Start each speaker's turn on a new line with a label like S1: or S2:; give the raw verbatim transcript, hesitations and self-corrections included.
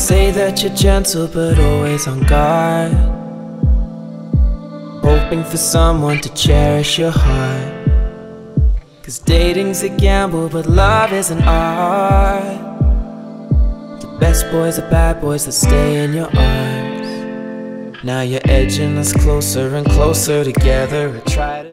S1: say that you're gentle but always on guard, hoping for someone to cherish your heart. Cause dating's a gamble but love is an art. The best boys are bad boys that stay in your arms. Now you're edging us closer and closer together. I try to